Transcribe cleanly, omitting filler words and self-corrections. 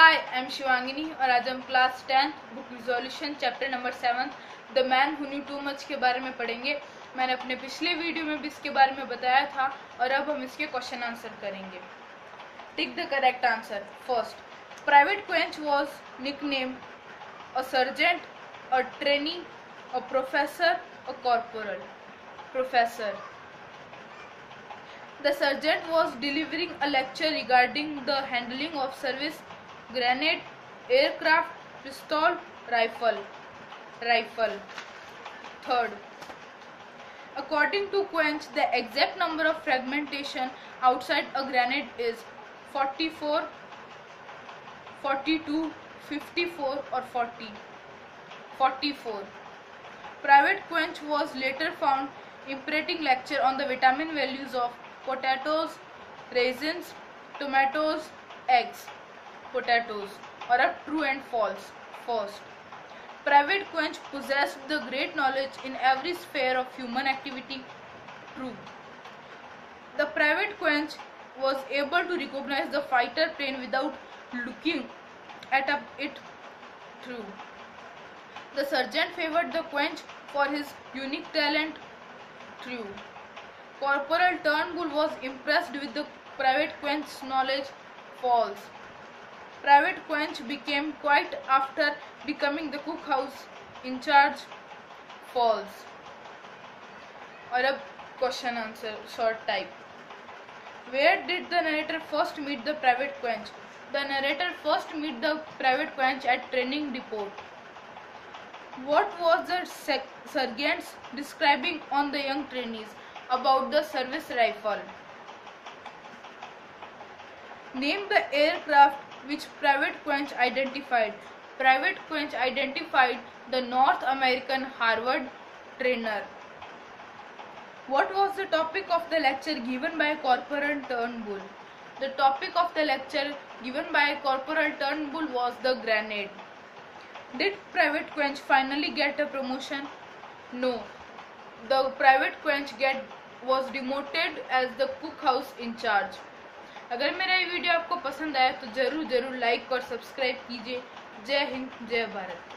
Hi I am Shivangini और आज हम class 10th book resolution chapter number 7 the man who knew too much के बारे में पढ़ेंगे। मैंने अपने पिछले वीडियो में भी इसके बारे में बताया था और अब हम इसके क्वेश्चन आंसर करेंगे। Tick the correct answer. First, private Quelch was nickname a sergeant, a trainee, a professor, a corporal. Professor. The sergeant was delivering a lecture regarding the handling of service grenade, aircraft, pistol, rifle. Third, according to Quench, the exact number of fragmentation outside a grenade is 44, 42, 54 or 40. 44. Private Quench was later found imprinting lecture on the vitamin values of potatoes, raisins, tomatoes, eggs. Potatoes. Or a true and false. First, Private Quench possessed the great knowledge in every sphere of human activity. True. The Private Quench was able to recognize the fighter plane without looking at it. True. The sergeant favored the Quench for his unique talent. True. Corporal Turnbull was impressed with the Private Quench's knowledge. False. Private Quench became quiet after becoming the cookhouse in charge. False. और अब question answer short type. Where did the narrator first meet the Private Quench? The narrator first meet the Private Quench at training depot. What was the sergeants describing on the young trainees about the service rifle? Name the aircraft which Private Quench identified. Private Quench identified the North American Harvard trainer. What was the topic of the lecture given by Corporal Turnbull? The topic of the lecture given by Corporal Turnbull was the grenade. Did Private Quench finally get a promotion? No. The Private Quench was demoted as the cookhouse in charge. अगर मेरा ये video आपको पसंद आया तो जरूर like और subscribe कीजिए। जय हिंद, जय भारत।